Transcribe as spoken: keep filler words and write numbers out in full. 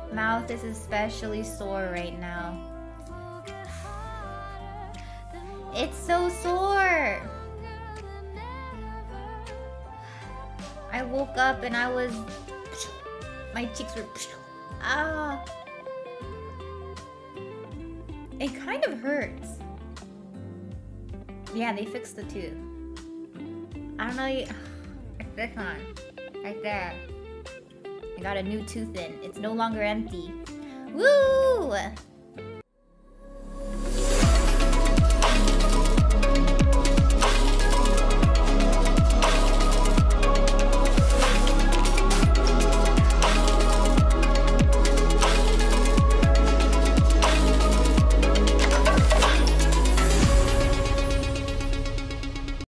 Mouth is especially sore right now. It's so sore! I woke up and I was... My cheeks were... Ah! It kind of hurts. Yeah, they fixed the tooth. I don't know... You... It's this one. Right there. I got a new tooth in. It's no longer empty. Woo!